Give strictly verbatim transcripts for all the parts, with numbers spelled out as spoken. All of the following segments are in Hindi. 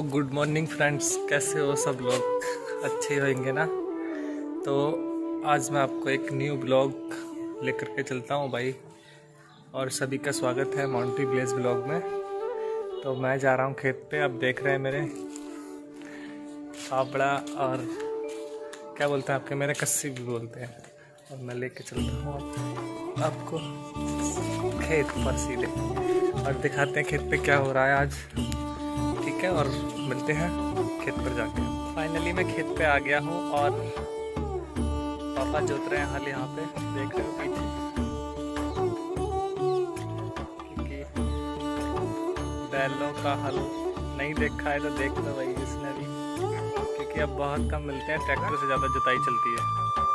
गुड मॉर्निंग फ्रेंड्स, कैसे हो सब लोग? अच्छे होंगे ना। तो आज मैं आपको एक न्यू ब्लॉग लेकर के चलता हूँ भाई, और सभी का स्वागत है माउंटी विलेज ब्लॉग में। तो मैं जा रहा हूँ खेत पे। अब देख रहे हैं मेरे फावड़ा और क्या बोलते हैं आपके, मेरे कस्सी भी बोलते हैं। और मैं लेके चलता हूँ आपको खेत पर सीधे, और दिखाते हैं खेत पे क्या हो रहा है आज। ठीक है, और मिलते हैं खेत पर जाके। फाइनली मैं खेत पे आ गया हूँ और पापा जोत रहे हैं हल यहाँ पे, देख रहे हो पीछे। क्योंकि बैलों का हल नहीं देखा है तो देख लो भाई इसने भी, क्योंकि अब बहुत कम मिलते हैं, ट्रैक्टर से ज़्यादा जुताई चलती है।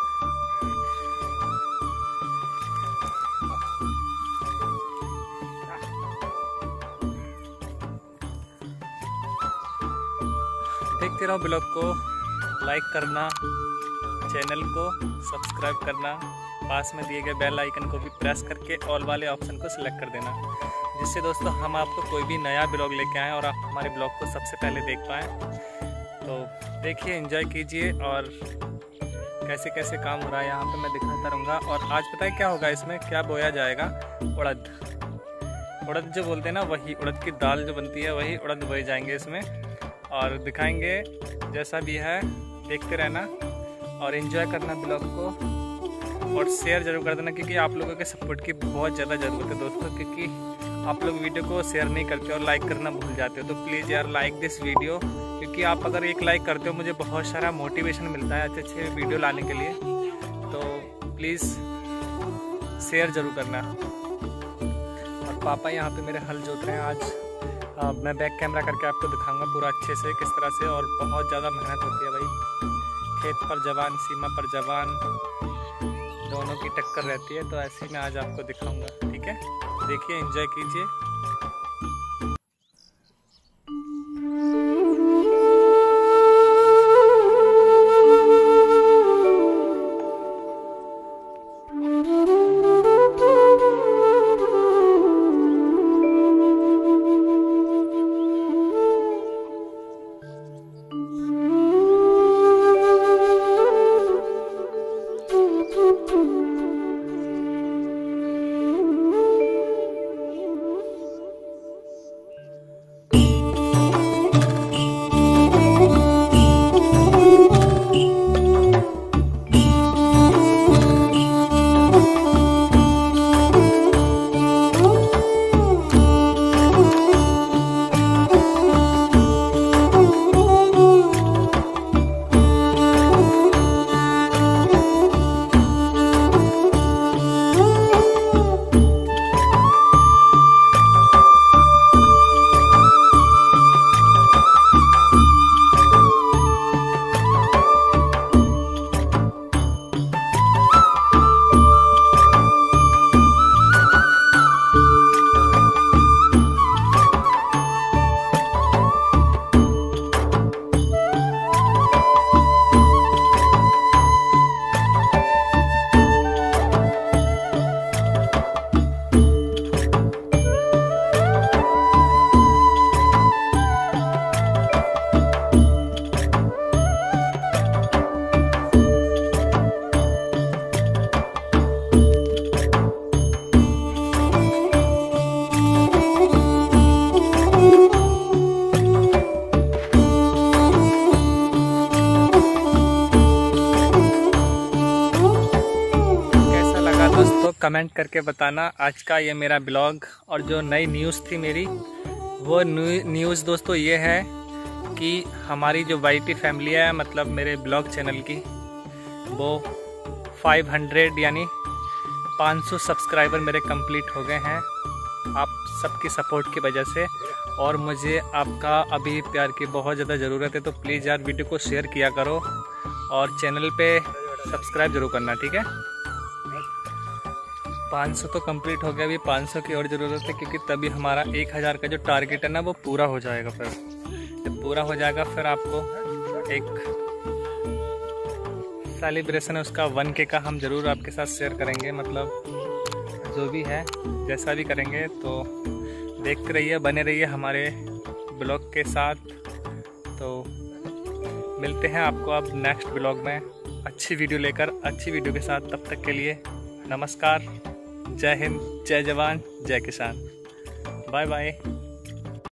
देखते रहो ब्लॉग को, लाइक करना, चैनल को सब्सक्राइब करना, पास में दिए गए बेल आइकन को भी प्रेस करके ऑल वाले ऑप्शन को सिलेक्ट कर देना, जिससे दोस्तों हम आपको कोई भी नया ब्लॉग लेके आएँ और आप हमारे ब्लॉग को सबसे पहले देख पाएँ। तो देखिए, एंजॉय कीजिए, और कैसे कैसे काम हो रहा है यहाँ पे मैं दिखाता रहूँगा। और आज पता है क्या होगा, इसमें क्या बोया जाएगा? उड़द। उड़द जो बोलते हैं ना, वही उड़द की दाल जो बनती है वही उड़द बोए जाएंगे इसमें, और दिखाएंगे। जैसा भी है देखते रहना और एंजॉय करना ब्लॉग को, और शेयर जरूर कर देना, क्योंकि आप लोगों के सपोर्ट की बहुत ज़्यादा ज़रूरत है दोस्तों। क्योंकि आप लोग वीडियो को शेयर नहीं करते और लाइक करना भूल जाते हो। तो प्लीज़ यार लाइक दिस वीडियो, क्योंकि आप अगर एक लाइक करते हो मुझे बहुत सारा मोटिवेशन मिलता है अच्छे अच्छे वीडियो लाने के लिए। तो प्लीज़ शेयर ज़रूर करना। और पापा यहाँ पे मेरे हल जोत रहे हैं आज। आ, मैं बैक कैमरा करके आपको दिखाऊंगा पूरा अच्छे से किस तरह से। और बहुत ज़्यादा मेहनत होती है भाई, खेत पर जवान सीमा पर जवान दोनों की टक्कर रहती है। तो ऐसे ही मैं आज आपको दिखाऊंगा। ठीक है, देखिए, एंजॉय कीजिए। दोस्तों कमेंट करके बताना आज का ये मेरा ब्लॉग। और जो नई न्यूज़ थी मेरी, वो न्यूज़ दोस्तों ये है कि हमारी जो वाईटी फैमिली है, मतलब मेरे ब्लॉग चैनल की, वो पाँच सौ यानी पाँच सौ सब्सक्राइबर मेरे कंप्लीट हो गए हैं आप सबकी सपोर्ट की वजह से। और मुझे आपका अभी प्यार की बहुत ज़्यादा ज़रूरत है। तो प्लीज़ यार वीडियो को शेयर किया करो और चैनल पे सब्सक्राइब जरूर करना। ठीक है, पाँच सौ तो कंप्लीट हो गया, अभी पाँच सौ की और ज़रूरत है, क्योंकि तभी हमारा एक हज़ार का जो टारगेट है ना वो पूरा हो जाएगा। फिर जब पूरा हो जाएगा फिर आपको एक सेलिब्रेशन है उसका वन के का हम ज़रूर आपके साथ शेयर करेंगे। मतलब जो भी है जैसा भी करेंगे, तो देखते रहिए, बने रहिए हमारे ब्लॉग के साथ। तो मिलते हैं आपको अब नेक्स्ट ब्लॉग में अच्छी वीडियो लेकर, अच्छी वीडियो के साथ। तब तक के लिए नमस्कार, जय हिंद, जय जवान, जय किसान, बाय बाय।